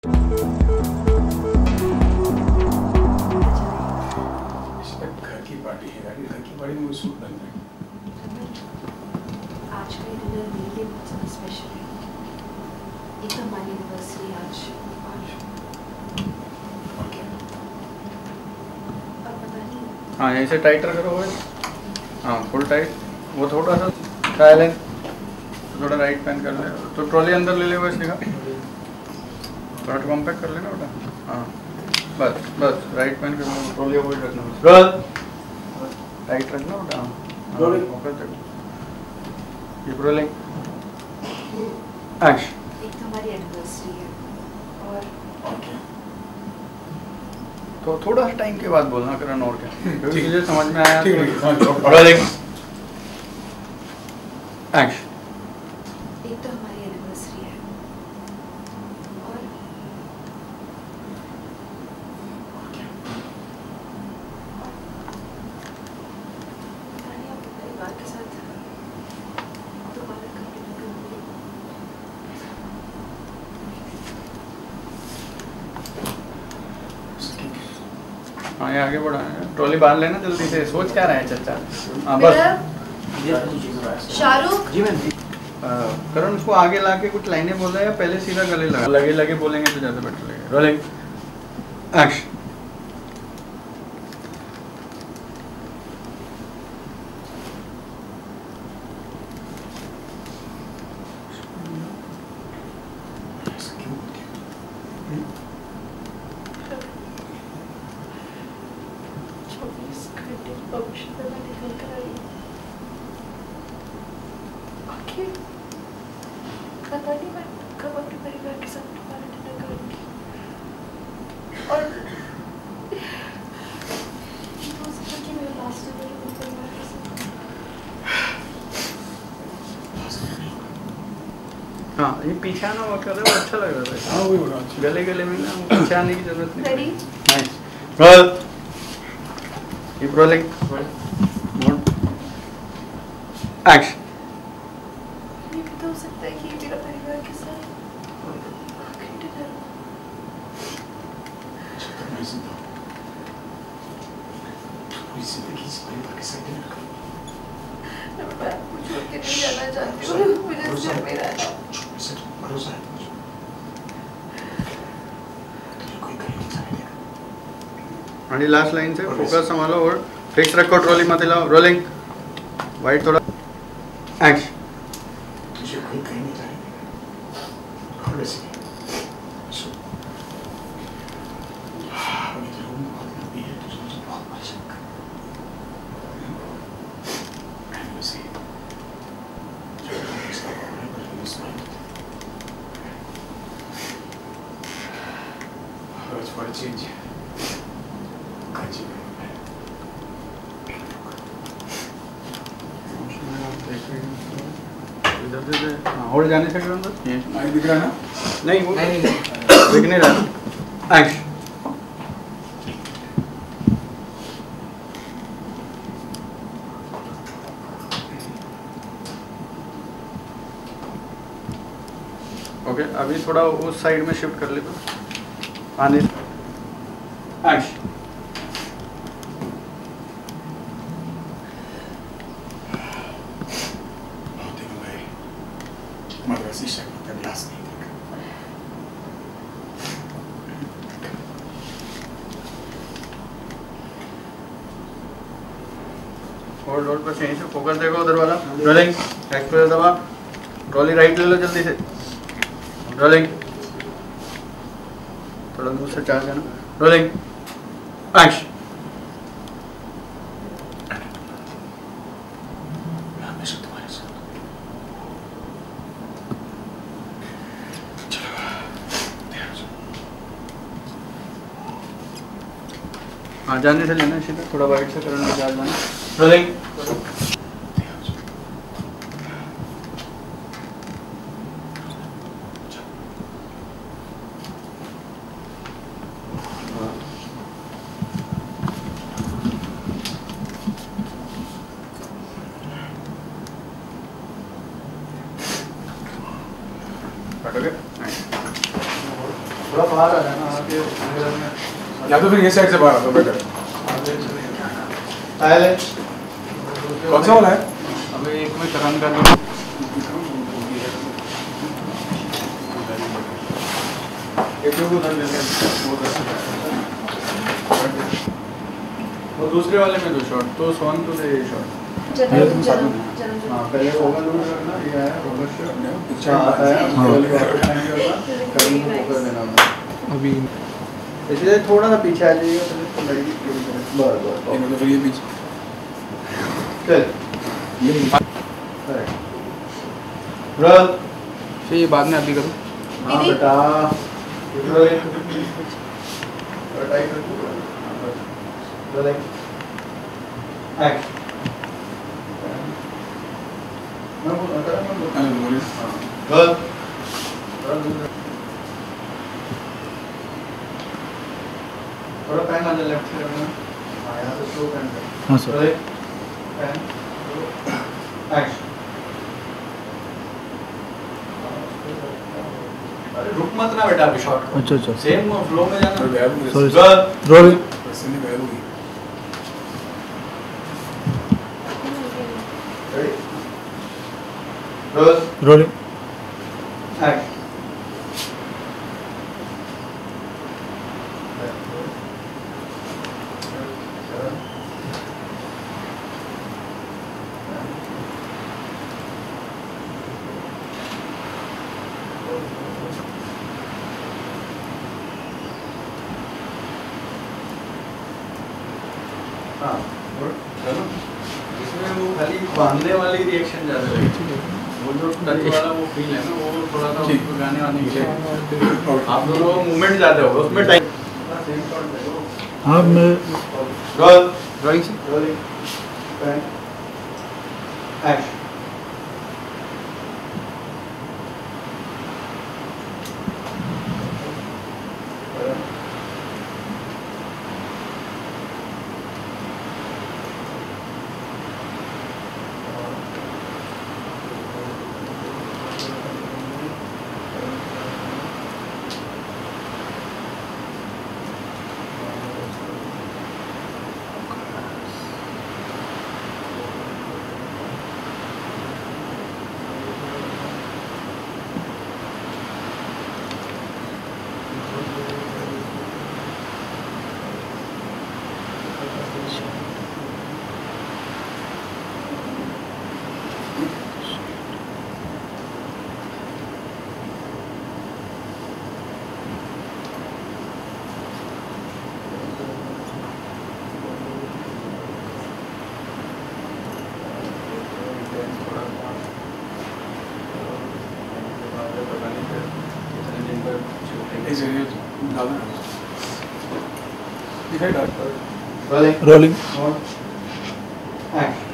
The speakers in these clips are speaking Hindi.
घर की पार्टी है यार, घर की पार्टी में सूट बन रहे हैं। आज का डिनर मेरे लिए बहुत ज़्यादा स्पेशल है। एक हमारी एनिवर्सरी आज और पता नहीं। हाँ यहीं से टाइट करो भाई। हाँ फुल टाइट। वो थोड़ा सा साइलेंट, थोड़ा राइट पैन कर ले। तो ट्रॉली अंदर ले ले बस का, थोड़ा कॉम्पैक्ट कर लेना बेटा। हाँ बस बस राइट पैन कर लो, ट्रॉली अवॉइड रखना बस, टाइट रखना बेटा। हाँ रोलिंग, कीप रोलिंग, एक्शन। एक तो हमारी एनिवर्सरी है और तो थोड़ा टाइम के बाद बोलना करण, और क्या चीजें समझ में आया। Rolling, action. एक तो हमारी एनिवर्सरी है और पता नहीं आप परिवार के साथ दोबारा कभी ना कभी। हाँ ये आगे बढ़ा है, ट्रॉली बांध लेना जल्दी से। सोच क्या रहे हैं चचा? हाँ बस। शाहरुख जी मैम। करण उसको आगे लाके कुछ लाइनें बोल रहे हैं या पहले सीधा गले लगा? लगे लगे बोलेंगे तो ज़्यादा बेटर लगेगा। Rolling, action. पता नहीं मैं कब अपने परिवार के साथ दोबारा डिनर करूंगी और हो सकता कि मेरा लास्ट डिनर अपने परिवार के साथ। हाँ ये पीछे आना वो कर रहे हो, अच्छा लग रहा है। हाँ वही बड़ा अच्छा। गले गले में ना पीछे आने की जरूरत नहीं। Ready? Nice, roll, keep rolling, action. ये भी तो हो सकता है कि ये मेरा परिवार के साथ आखिरी डिनर हो। पूरी जिंदगी इस परिवार के साथ डिनर करूंगा। मैं आपको छोड़ के नहीं जाना चाहती हूँ, मुझे इस घर में रहना। भरोसा है मुझे, तुझे कोई कहीं नहीं जाने देगा। हाँ जी लास्ट लाइन से फोकस संभालो और फिक्स रखो, ट्रॉली मत हिलाओ। रोलिंग, वाइट थोड़ा, एक्शन। तुझे कोई कहीं नहीं जाने देगा। और वैसे सो मेरी रूम बहुत लंबी है, तुझे मुझे बहुत परेशान कर। वैसे जो इसका प्रॉब्लम है पर इस माइंड रोज फॉर चेंज काजी में इधर से हाँ और जाने से अंदर ये माइंड दिख रहा है ना? नहीं वो नहीं दिख नहीं रहा। एक्शन। ओके अभी थोड़ा उस साइड में शिफ्ट कर ले तो आने। एक्शन। बहुत दिनों गए मद्रासी शक्ल का ग्लास नहीं देखा। होल्ड होल्ड पर यहीं से फोकस देखो उधर वाला। रोलिंग, एक्सप्रेस दबा, ट्रॉली राइट ले लो जल्दी से। रोलिंग, थोड़ा दूर से चार्ज है ना। Rolling, action. मैं हमेशा तुम्हारे साथ। चलो तैयार हो जाओ। हाँ जाने से लेना सीधा, थोड़ा वाइट से करना चार्ज जाना। रोलिंग, तैयार हो जाओ। काटोगे? थोड़ा बाहर आ जाना आके मिरर में, या तो फिर ये साइड से बाहर आ तो बेटर। कौन सा वाला है? अबे एक में टर्न कर लो। एक को उधर ले ले वो दूसरे वाले में दो शॉट, तो सोन तो दे शॉट। हाँ पहले ओवर लोड करना, ये आया ओवर शॉट अच्छा आता है वाली बात टाइम करना करने को फोकस देना अभी इसलिए थोड़ा सा पीछे आ जाइएगा तो लड़की बस इन्होंने फिर ये पीछे चल ये रोल फिर ये बाद में अभी करो। हाँ बेटा रोल टाइट कर रोल एक्ट मैं बोल रहा हूँ बोलिए। रोल थोड़ा पैन आ जाए लेफ्ट साइड में। हाँ यहाँ से स्लो पैन कर। हाँ सर। Role pan action. अरे रुक मत ना बेटा अभी शॉट को। अच्छा अच्छा सेम फ्लो में जाना। सॉरी रोल रोल वैसे नहीं बैल होगी। Ready roll rolling action. हाँ चलो इसमें वो खाली बांधने वाली रिएक्शन ज़्यादा लगी। वो जो टच वाला वो फील है ना वो थोड़ा सा उसको गाने वाने के लिए आप दोनों मूवमेंट ज़्यादा होगा उसमें टाइम। हाँ मैं रोल ड्राइंग से rolling pan action. Rolling action.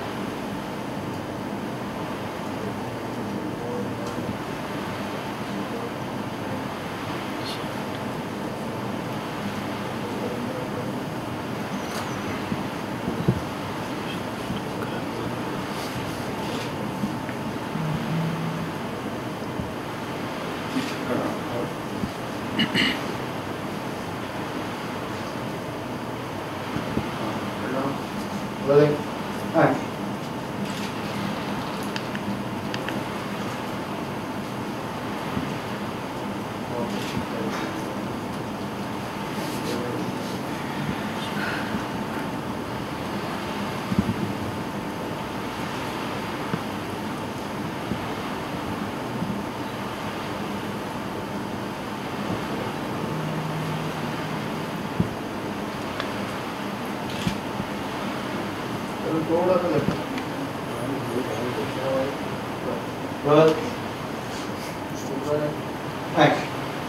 Rolling action. थोड़ा सा लगता है एक्शन।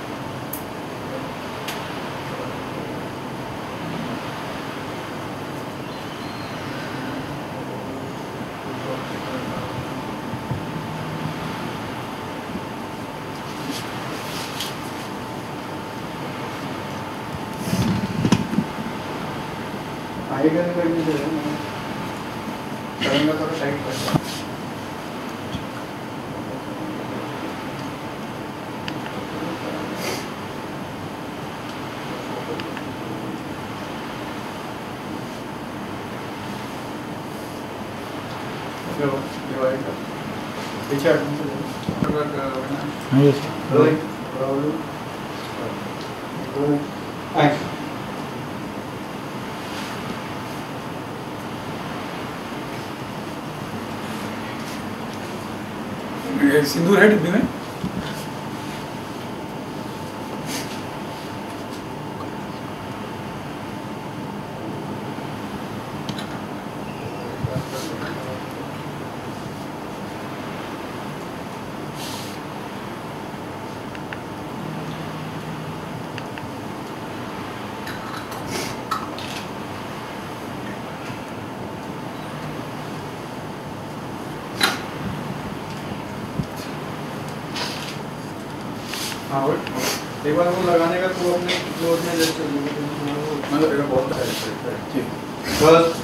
आएगा नहीं करनी चाहिए करेंगे थोड़ा टाइट कर डिवाइड कर पीछे हाँ यस रोलिंग एक्शन सिंदूर है डिब्बे में हाँ वही एक बार वो लगाने का तो अपने क्लोज में जैसे मतलब बहुत ठीक बस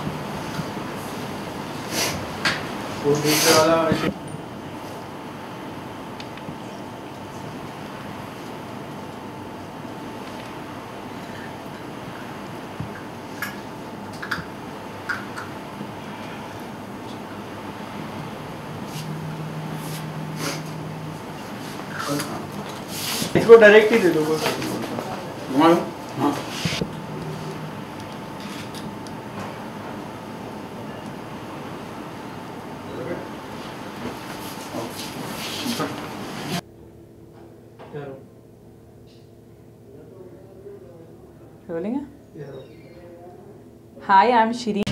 वो दूसरे वाला ऐसे इसको डायरेक्ट ही दे दो बस घुमा दो हाँ Rolling? Hi, I'm Shireen.